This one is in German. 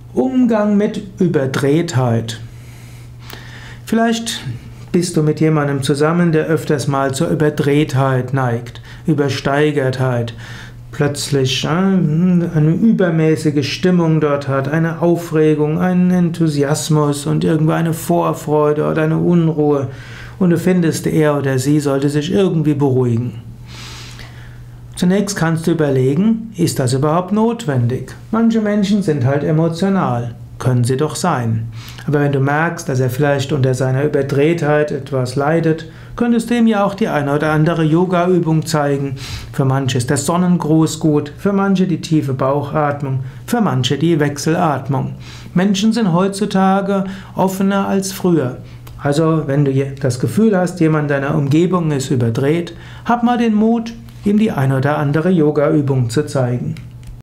Umgang mit Überdrehtheit. Vielleicht bist du mit jemandem zusammen, der öfters mal zur Überdrehtheit neigt, Übersteigertheit, plötzlich eine übermäßige Stimmung dort hat, eine Aufregung, einen Enthusiasmus und irgendwo eine Vorfreude oder eine Unruhe und du findest, er oder sie sollte sich irgendwie beruhigen. Zunächst kannst du überlegen, ist das überhaupt notwendig? Manche Menschen sind halt emotional, können sie doch sein. Aber wenn du merkst, dass er vielleicht unter seiner Überdrehtheit etwas leidet, könntest du ihm ja auch die eine oder andere Yoga-Übung zeigen. Für manche ist der Sonnengruß gut, für manche die tiefe Bauchatmung, für manche die Wechselatmung. Menschen sind heutzutage offener als früher. Also, wenn du das Gefühl hast, jemand in deiner Umgebung ist überdreht, hab mal den Mut, ihm die eine oder andere Yoga-Übung zu zeigen.